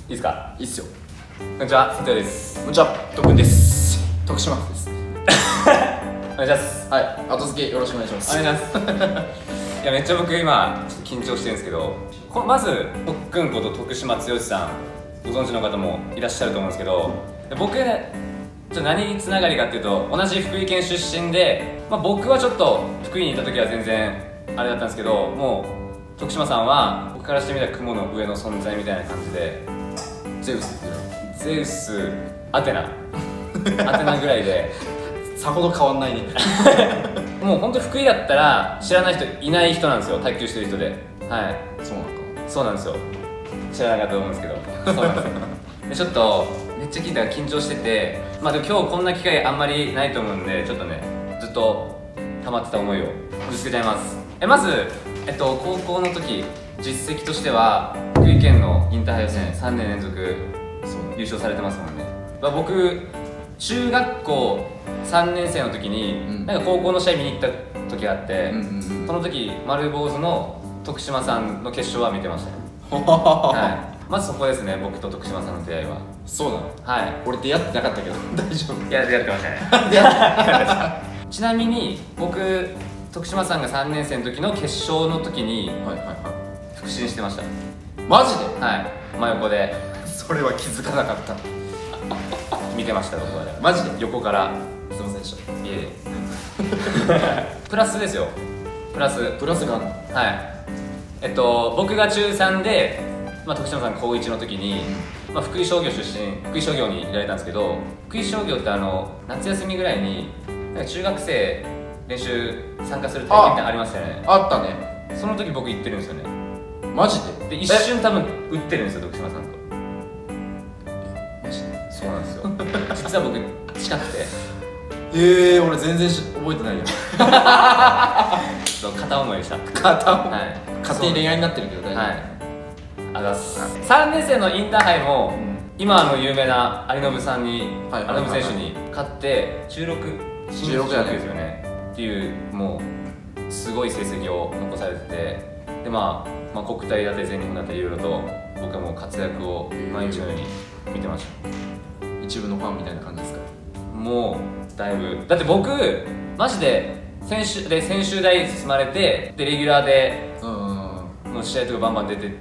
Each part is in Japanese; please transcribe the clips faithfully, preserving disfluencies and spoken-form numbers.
いですか？ いいっすよ。 こんにちは、佐藤です。 こんにちは、徳んです。徳島です。 お願いします。 はい、後付けよろしくお願いします。 お願いします。いや、めっちゃ僕今ちょっと緊張してるんですけど、こまずとっくんこと徳島剛さん、ご存知の方もいらっしゃると思うんですけど、僕ね、ちょっと何につながりかっていうと、同じ福井県出身で、まあ、僕はちょっと福井にいた時は全然あれだったんですけど、もう徳島さんは僕からしてみたら雲の上の存在みたいな感じで、 ゼウスゼウス、アテナアテナぐらいでさほど変わんないね。 もう本当福井だったら知らない人いない人なんですよ、卓球してる人で。はい、 そうなのか。 そうなんですよ。知らなかったと思うんですけど、そうなんですよ。でちょっとめっちゃ聞いたら緊張してて、まあでも今日こんな機会あんまりないと思うんで、ちょっとねずっと溜まってた思いをぶつけちゃいます。えまず、えっと、高校の時実績としては福井県のインターハイ予選さんねん連続優勝されてますもんね。まあ、僕中学校さんねん生の時に、うん、なんか高校の試合見に行った時があって、その時丸坊主の徳島さんの決勝は見てましたね。はい、まずそこですね、僕と徳島さんの出会いは。 そうなの？ はい。 俺出会ってなかったけど大丈夫？ いや、出会ってましたね。出会ってましたちなみに僕徳島さんがさんねん生の時の決勝の時に腹心してました。 マジで？ はい、真横で。 それは気づかなかった。 見てました、僕は。 マジで？ 横から。 すいませんでした。 いえプラスですよ、プラスプラスがあるの？ はい。えっと僕が中さんで、まあ、徳島さん高いちの時に、まあ、福井商業出身、福井商業にいられたんですけど、福井商業ってあの夏休みぐらいになんか中学生練習参加する体験ってありましたよね。 あったね。 その時僕行ってるんですよね。 マジで？ で一瞬多分打ってるんですよ、徳島さんと。 マジで？ そうなんですよ。実は僕近くて。 ええー、俺全然し覚えてないよ。 そう、片思いでした。 片思い、はい、家庭恋愛になってるけど大丈夫？はい、 あざっす。さんねん生のインターハイも、うん、今あの有名な有信さんに、有信選手に勝ってじゅうろく、 じゅうろくやねですよねっていう、もうすごい成績を残されてて、でまあ、まあ、国体だって全日本だっていろいろと僕はもう活躍を毎日のように見てました。 一部のファンみたいな感じですか？ もうだいぶ、だって僕マジで専修で専修大進まれて、でレギュラーでの試合とかバンバン出てって、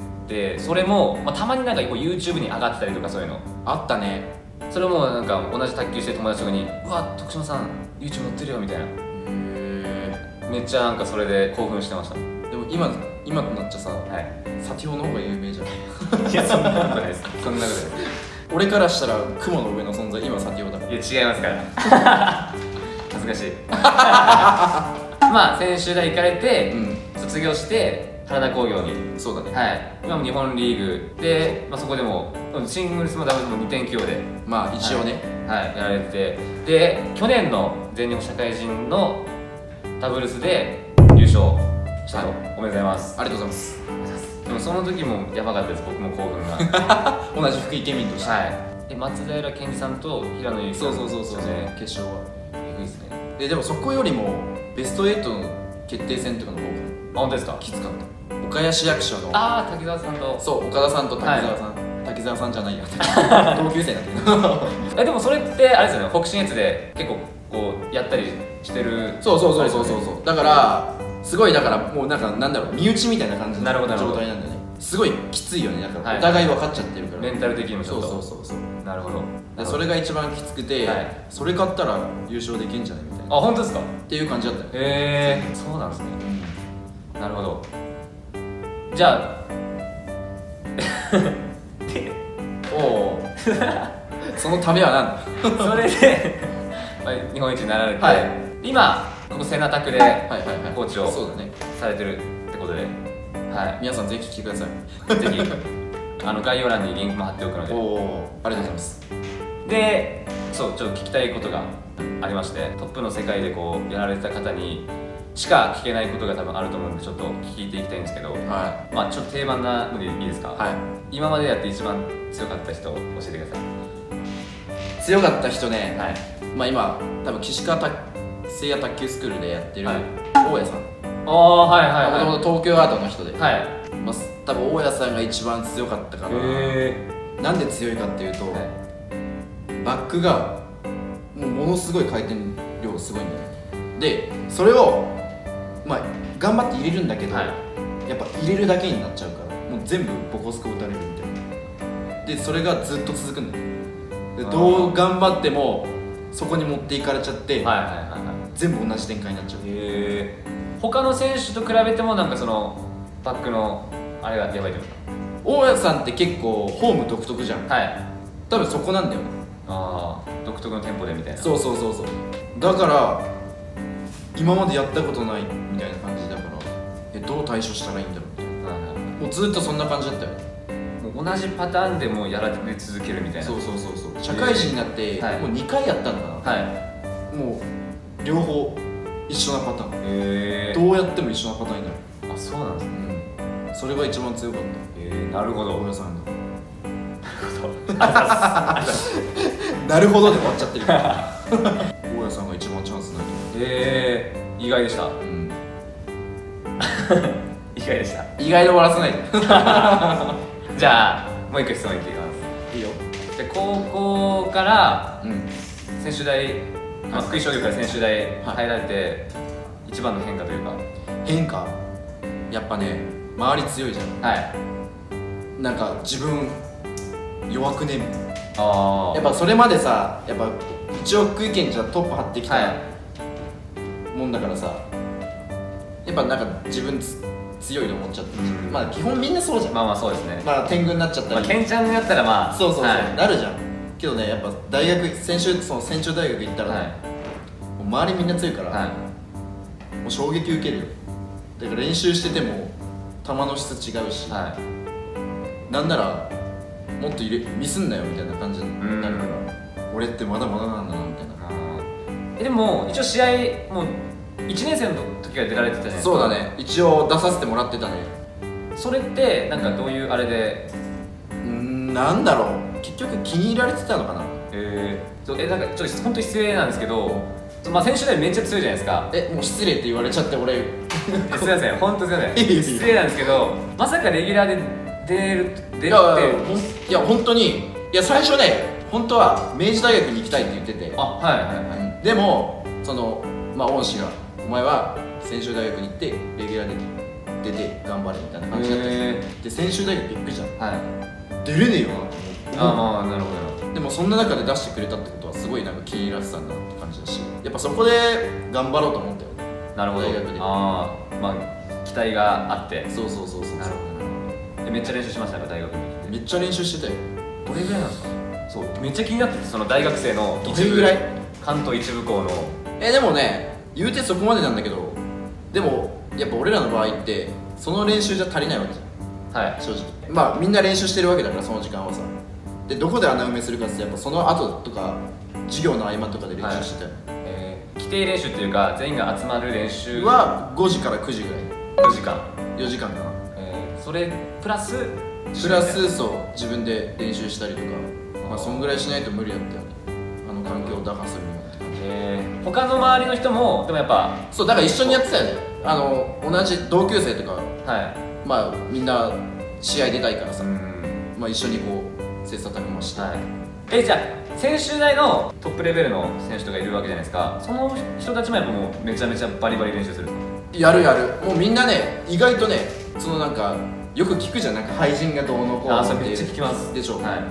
それも、まあ、たまになんかこう YouTube に上がってたりとか、そういうのあったね。 それもなんか同じ卓球してる友達とかに「うわ、徳島さん YouTube 載ってるよ」みたいな。へえ。めっちゃなんかそれで興奮してました。 でも今今となっちゃさ、はい、サティオの方が有名じゃん。 いや、そんなことないです。そんなことないです。 俺からしたら雲の上の存在、今サティオだから。 いや、違いますから恥ずかしいまあ専修大行かれて、うん、卒業して原田工業に。 そうだね。 はい。今も日本リーグで、まあ、そこでもシングルスもダブルスもにてん起用で、 まあ一応ね、 はい、はい、やられて、で去年の全日本社会人のダブルスで優勝したと。はい、おめでとうございます。 ありがとうございます。 でもその時もやばかったです、僕も興奮が同じ福井県民として。はい。 で松平健二さんと平野由紀さん、 そうそうそうそう、決勝はえぐいですね。 ででもそこよりもベストはちの決定戦とかの方が、 あ、本当ですか？ きつかった。岡谷市役所の、 ああ、滝沢さんと、 そう岡田さんと滝沢さん、はい、滝沢さんじゃないや同級生だけどえでもそれってあれですよね、北信越で結構こうやったりしてる。 そうそうそうそうそうそう、だからすごい、だからもうなんかなんだろう、身内みたいな感じの状態なんだよね。すごいきついよね、だからお互い分かっちゃってるから、 メンタル的にもちょっと。 そうそうそうそう、なるほど。それが一番きつくて、それ買ったら優勝できんじゃないみたいな。 あ、本当ですか？ っていう感じだったよ。 へえ、そうなんですね。なるほど。じゃあおおそのためは何だそれで日本一になられて、はい、今ここセナタクでコーチをされてるってことで、はい、 皆さんぜひ聞いてください。 ぜひあの概要欄にリンクも貼っておくので。 おお、ありがとうございます。 で、そう、ちょっと聞きたいことがありまして、トップの世界でこうやられてた方にしか聞けないことが多分あると思うんで、ちょっと聞いていきたいんですけど、はい、まあちょっと定番なのでいいですか？はい、今までやって一番強かった人を教えてください。 強かった人ね、はい、まあ今多分岸川聖也卓球スクールでやってる大家さん、 ああ、はいはいはい、 もともと東京アートの人で、 はい、 まあ多分大家さんが一番強かったかな。へえ。 なんで強いかっていうと、はい、バックがもうものすごい回転量すごいんだよね。でそれをまあ頑張って入れるんだけど、はい、やっぱ入れるだけになっちゃうからもう全部ボコスコ打たれるみたいな。でそれがずっと続くんだよ。でどう頑張ってもそこに持っていかれちゃって、はいはいはいはい、全部同じ展開になっちゃう。 へー。他の選手と比べてもなんかそのバックのあれがやばいってことか。 大家さんって結構フォーム独特じゃん。はい。多分そこなんだよね。 ああ、独特のテンポでみたいな。 そうそうそうそう。だから今までやったことないみたいな感じだから、えどう対処したらいいんだろうみたいな、はいはいはい、もうずっとそんな感じだったよ。 もう同じパターンでもやられ続けるみたいな。 そうそうそうそう。社会人になって、はい、もうにかいやったんだな、はい、もう両方一緒なパターン。へー。どうやっても一緒なパターンになる。 あ、そうなんですね、 うん、それが一番強かった。 へー、なるほど。 大家さんがなるほどで終わっちゃってる大家さんが一番チャンスないと思う。 へえー、意外でした。うん、意外でした。 意外で終わらせないでじゃあもう一個質問いってきます。いいよ。じゃあ高校から、うん、専修大、まあ、福井商業から専修大入られて、はい、一番の変化というか。 変化やっぱね、周り強いじゃん。はい。なんか自分弱くねみたいな。ああ。やっぱそれまでさ、やっぱ一応福井県じゃトップ張ってきた、はい、もんだからさ、やっぱなんか自分つ強いと思っちゃって、うん、まあ基本みんなそうじゃん。 まあまあそうですね。 まあ天狗になっちゃったり、 まあ、ケンちゃんになったらまあそうそうそう、はい、なるじゃん。けどね、やっぱ大学専修その専修大学行ったらね、はい、もう周りみんな強いから、はい、もう衝撃受けるよ。だから練習してても球の質違うし、はい、なんならもっと入れミスんなよみたいな感じになるから、俺ってまだまだなんだなみたいな。 えでも一応試合もういちねん生の時は出られてたじゃないですか。 そうだね、一応出させてもらってたね。 それってなんかどういうあれで、 うん、なんだろう、結局気に入られてたのかな。 へえ。えなんかちょっと本当に失礼なんですけど、まあ選手代めっちゃ強いじゃないですか。 えもう失礼って言われちゃって俺すいません、本当すいません失礼なんですけど、まさかレギュラーで出る出るって。いやいや本当に、いや最初ね本当は明治大学に行きたいって言ってて、あはいはいはい、でもそのまあ恩師がお前は専修大学に行ってレギュラーで出て頑張れみたいな感じだったんですよ。で専修大学行くじゃん、はい、出れねえよなと思って。 ああまあなるほど。 でもそんな中で出してくれたってことはすごいなんか気に入らせたんだなって感じだし、やっぱそこで頑張ろうと思ったよね。 なるほど。大学でああまあ期待があって。 そうそうそうそう。なるほど。めっちゃ練習しましたか大学に。 めっちゃ練習してたよ。 どれぐらいなんですか。そうめっちゃ気になってて、その大学生のどれぐらい関東一部校の。 えでもね言うてそこまでなんだけど、でもやっぱ俺らの場合ってその練習じゃ足りないわけじゃん。はい。正直まあみんな練習してるわけだからその時間はさ。でどこで穴埋めするかってやっぱその後とか授業の合間とかで練習してたよ、はい。 えー、規定練習っていうか全員が集まる練習はごじからくじぐらい。 ごじかんよじかんかな。 えー、それプラスプラスそう自分で練習したりとか、まあそんぐらいしないと無理だったよね、あの環境を打破するにはって感じ。 えー、他の周りの人もでもやっぱそうだから一緒にやってたよね。あの同じ同級生とか、はい、まあみんな試合出たいからさ、うん、まあ一緒にこう切磋琢磨して、はい、 えじゃあ専修大のトップレベルの選手とかいるわけじゃないですか。その人たちもやっぱもうめちゃめちゃバリバリ練習する。 やるやる。もうみんなね意外とねそのなんかよく聞くじゃん、なんか廃人がどうのこうのって。 あそれめっちゃ聞きますでしょ、はい、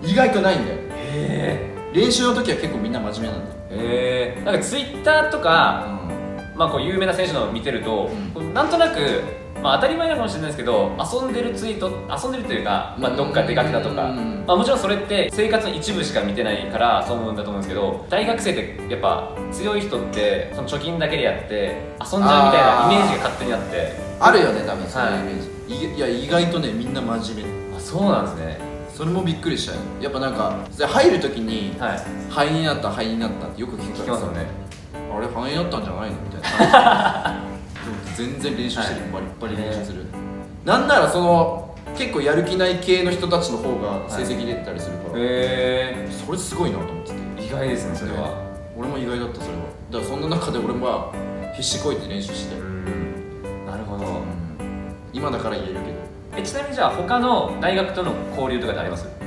意外とないんだよ。へえ。練習の時は結構みんな真面目なんだよ。 へえ。なんかツイッターとか、うん、まあこう有名な選手のを見てると、うん、なんとなくまあ当たり前なのかもしれないですけど、遊んでるツイート、遊んでるというか、まあ、どっか出かけたとか、まあ、もちろんそれって生活の一部しか見てないからそう思うんだと思うんですけど、大学生ってやっぱ強い人ってその貯金だけでやって遊んじゃうみたいなイメージが勝手にあって。 あるよね多分そういうイメージ、はい、いや意外とねみんな真面目。 あそうなんですね。 それもびっくりしたよ。やっぱなんか入る時に、はい、肺になった肺になったってよく聞くからさ、ね、あれ肺になったんじゃないのみたいな全然練習してる、はい、バリバリ練習する。なんならその結構やる気ない系の人たちの方が成績出てたりするから、はい、へそれすごいなと思ってて。 意外ですねそれは。 俺も意外だったそれは。だからそんな中で俺も必死こいて練習して。 なるほど、うん、 今だから言えるけど。 えちなみにじゃあ他の大学との交流とかってあります？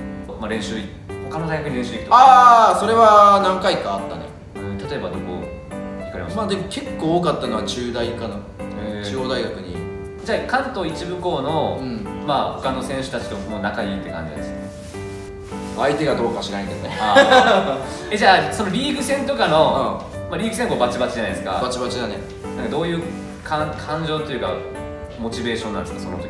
まあ、練習他の大学に練習行くとか。 ああそれは何回かあったね。 うん、例えばどこ行かれました？ まあでも結構多かったのは中大かな。中央大学に。 じゃあ関東一部校の、 うん、 まあ他の選手たちとも仲いいって感じです。 相手がどうか知らんけどね。 えじゃあそのリーグ戦とかの、 うん、 まあ、リーグ戦こうバチバチじゃないですか。 バチバチだね。 なんかどういう感感情というかモチベーションなんですかその時って。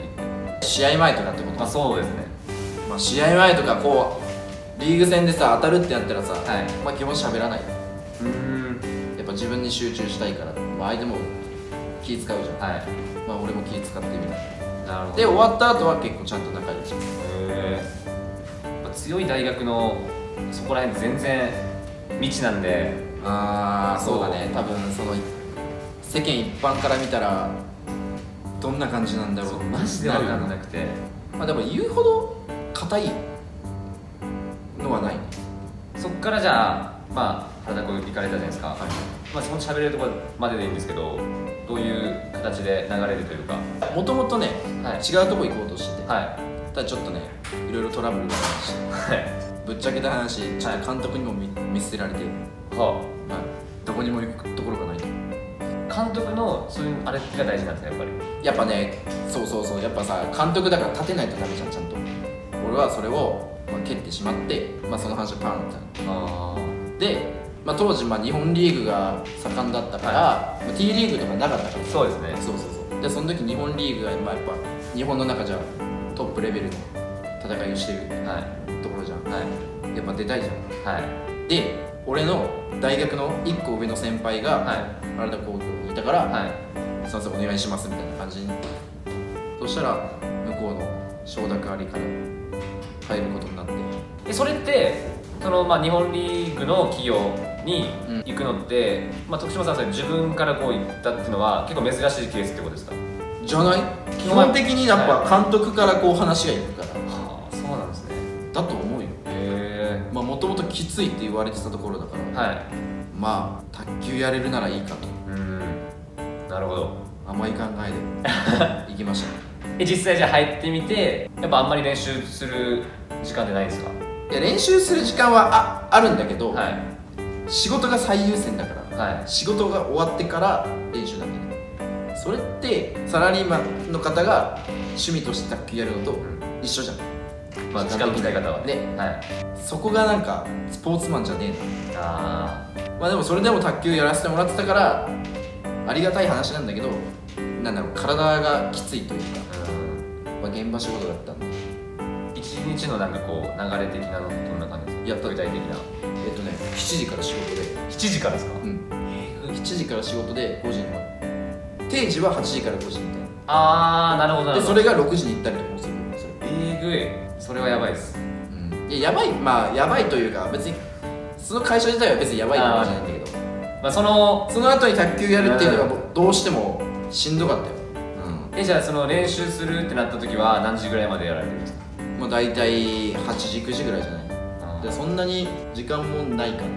試合前とかってこと？ まあそうですね。 まあ試合前とかこうリーグ戦でさ当たるってなったらさ、 はい、 まあ基本喋らない。 うーん。 やっぱ自分に集中したいから、まあ、相手も気使うじゃん。はい。まあ俺も気使ってみたいな。なるほど。で終わった後は結構ちゃんと仲良いし。へえ。強い大学のそこら辺全然未知なんで。 ああそうだね。多分その世間一般から見たらどんな感じなんだろう。 そうマジで分かんなくて。 まあでも言うほど硬いのはない。 そっからじゃあまあ原田校行かれたじゃないですか。はい、まあその喋れるところまででいいんですけど、どういう形で流れるというか。 もともとね、はい、違うとこ行こうとしてて、はい、ただちょっとねいろいろトラブルがありまして、はい、ぶっちゃけた話ちょっと監督にも 見,、はい、見捨てられて、はあ、はい、どこにも行くところがないと。 監督のそういうあれが大事なんですかやっぱり。 やっぱねそうそうそうやっぱさ監督だから立てないとダメじゃんちゃんと。俺はそれを、まあ、蹴ってしまって、まあ、その話はパンってあで、まあ、当時、まあ、日本リーグが盛んだったから、はい、まあ、T リーグとかなかったから。そうですね。そうそうそうでその時日本リーグが、まあ、やっぱ日本の中じゃトップレベルの戦いをしてる、はい、ところじゃん、はい、やっぱ出たいじゃん、はい、で俺の大学のいっこ上の先輩が、はい、原田高校にいたから、はい、すいませんお願いしますみたいな感じに。そしたら向こうの承諾ありから入ることになって。 でそれってその、まあ、日本リーグの企業に行くのって、うん、まあ、徳島さんは自分からこう行ったっていうのは結構珍しいケースってことですか？ じゃない。基本的にやっぱ監督からこう話がいくから、 はあ、そうなんですね。 だと思うよ。へえ。まあもともときついって言われてたところだから、はい、まあ卓球やれるならいいかと。うん、 なるほど。 甘い考えで行きましたね。 え実際じゃあ入ってみてやっぱあんまり練習する時間ってないんですか？ いや練習する時間は あ, あるんだけど、はい、仕事が最優先だから、はい、仕事が終わってから練習だけね。それってサラリーマンの方が趣味として卓球やるのと一緒じゃん、 うん、まあ時間の使い方はね、はい、 そこがなんかスポーツマンじゃねえなあ。まあでもそれでも卓球やらせてもらってたからありがたい話なんだけど、なんだろう体がきついというか、うん、まあ、現場仕事だったんで。 一日のなんかこう流れ的なのどんな感じですか？やった具体的な。 えっとねしちじから仕事で。 しちじからですか？うん、 しちじから仕事でごじに終わる。定時ははちじからごじみたいな。 ああなるほどなるほど。 でそれがろくじに行ったりとかもする。 えぐい。それはやばいです。 うん、いややばい、まあやばいというか別にその会社自体は別にやばいわけじゃないんだけど、まあそのその後に卓球やるっていうのがどうしてもしんどかったよ。 うん、えじゃあその練習するってなった時は何時ぐらいまでやられてるんですか？ もう大体はちじくじぐらいじゃない。でそんなに時間もないから。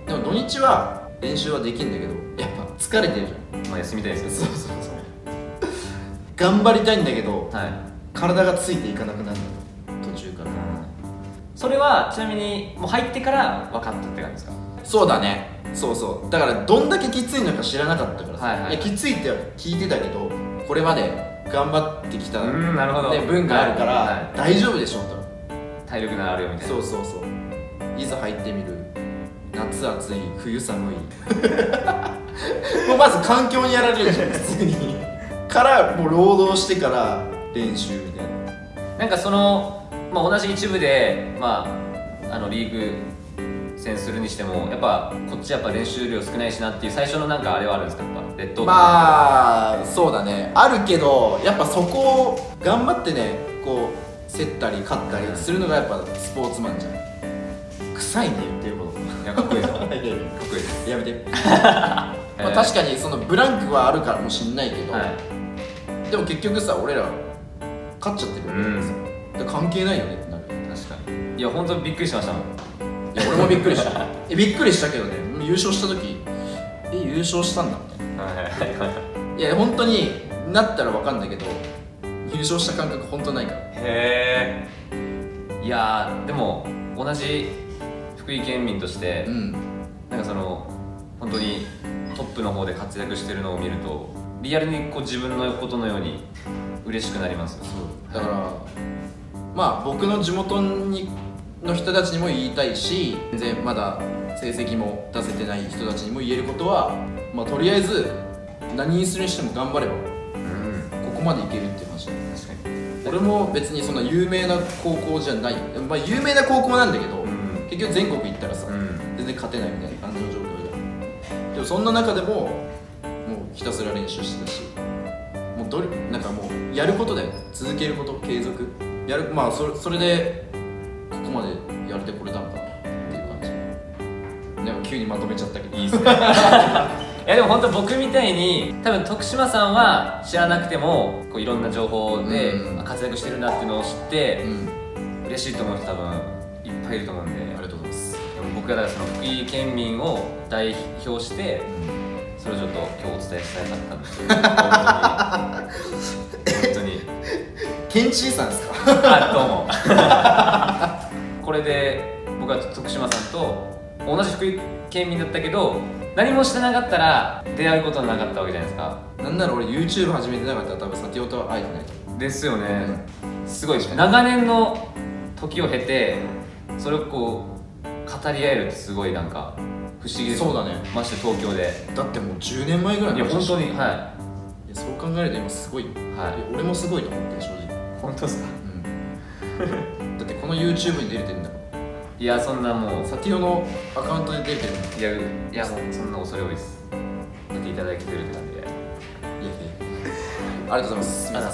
でも土日は練習はできるんだけどやっぱ疲れてるじゃん。 まあ休みたいですよ。 そうそうそう頑張りたいんだけど、はい、体がついていかなくなる途中から、うん、 それはちなみにもう入ってから分かったって感じですか？ そうだね。そうそうだからどんだけきついのか知らなかったからさ、はいはい、いやきついって聞いてたけどこれまで頑張ってきた、うん、なるほど、ね、分があるから、はいはい、大丈夫でしょと。 体力があるよみたいな。 そうそうそういざ入ってみる。夏暑い冬寒いもうまず環境にやられるじゃん普通にからもう労働してから練習みたいな。 なんかその、まあ、同じ一部で、まあ、あのリーグ戦するにしてもやっぱこっちやっぱ練習量少ないしなっていう最初のなんかあれはあるんですか？やっぱ劣等感。 まあそうだねあるけどやっぱそこを頑張ってねこう競ったり勝ったりするのがやっぱスポーツマンじゃん。臭いね言ってること。 いやかっこいいぞかっこいいです。 やめてまあ確かにそのブランクはあるかもしんないけど、はい、でも結局さ俺ら勝っちゃってるわけですよ、うん、関係ないよねってなる。 確かに。いや本当にびっくりしましたもん。 いや俺もびっくりしたえびっくりしたけどね優勝した時え優勝したんだみたいな。いや本当になったら分かんないけど優勝した感覚本当ないから。 へえ。 いやーでも同じ福井県民として、 うん、 なんかその本当にトップの方で活躍してるのを見るとリアルにこう自分のことのように嬉しくなります。 そうだから、はい、まあ僕の地元にの人たちにも言いたいし、全然まだ成績も出せてない人たちにも言えることは、まあとりあえず何にするにしても頑張れば、うん、ここまでいけるっていう話だ。確かに俺も別にそんな有名な高校じゃない、まあ有名な高校なんだけど、うん、結局全国行ったらさ、うん、全然勝てないみたいな感じの状況で、でもそんな中でももうひたすら練習してたし、もうどれなんかもうやることで続けること、継続やる、まあそれ、それでここまでやれてこれたのかなっていう感じ。でも急にまとめちゃったけどいいですねいやでも本当僕みたいに多分徳島さんは知らなくてもこういろんな情報で活躍してるなっていうのを知って、うん、嬉しいと思う人多分いっぱいいると思うんで、ありがとうございます。でも僕がだからその福井県民を代表して、うん、それをちょっと今日お伝えしたかったんですけど本当にケンチーさんですかあ、どうもこれで僕は徳島さんと同じ福井県民だったけど何もしてなかったら出会うことはなかったわけじゃないですか。 なんなら俺 YouTube 始めてなかったら多分先ほどは会えてないですよね、うん、すごい長年の時を経てそれをこう語り合えるってすごいなんか不思議です。 そうだね、 まして東京でだってもうじゅうねんまえぐらいの話。いや本当に、はい、いやそう考えると今すごい、はい、俺もすごいと思って正直。 本当ですか、 うん、だってこの YouTube に出れてるんだから。 いやそんなもうサティオのアカウントで出てるんだ。 いやいやもうそんな恐れ多いです。出ていただけてるって感じで。いやいやありがとうございます。 ありがとうございます。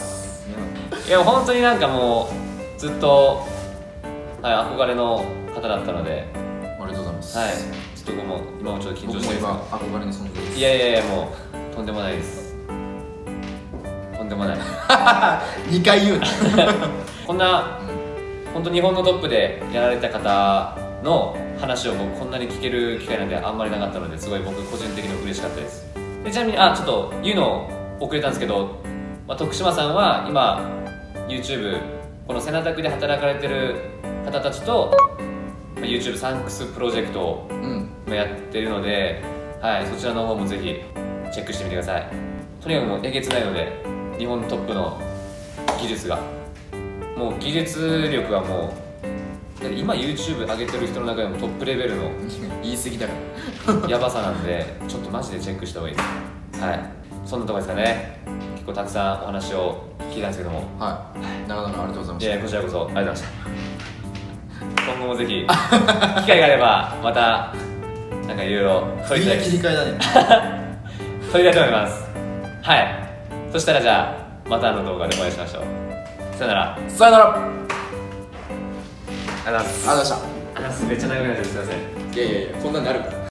いや本当になんかもうずっと、はい、憧れの方だったので。 ありがとうございます。 はい、ちょっと僕も今もちょっと緊張してるんですけど。 僕も今憧れの存在です。 いやいやいやもうとんでもないです。とんでもない。 にかい言うな。 こんな、うん、本当日本のトップでやられた方の話を僕こんなに聞ける機会なんてあんまりなかったので、すごい僕個人的に嬉しかったです。でちなみにあちょっと言うの遅れたんですけど、まあ、徳島さんは今 YouTube このセナタクで働かれてる方たちと、まあ、YouTube サンクスプロジェクトをやってるので、うん、はい、そちらの方もぜひチェックしてみてください。とにかくもうえげつないので、日本トップの技術がもう技術力はもう今 YouTube 上げてる人の中でもトップレベルの言い過ぎだからやばさなんで、ちょっとマジでチェックした方がいいです。はい、そんなとこですかね。結構たくさんお話を聞いたんですけども、 はい、なかなかありがとうございました。 いやこちらこそありがとうございました。今後もぜひ機会があればまたなんかいろいろ取りたい切り替えだね取りたいと思います。はい、そしたらじゃあまたあの動画でお会いしましょう。さよなら。 さよなら。 ありがとうございます。 ありがとうございました。 めっちゃ長くなってる、すいません。 いやいやいや、こんなんなるから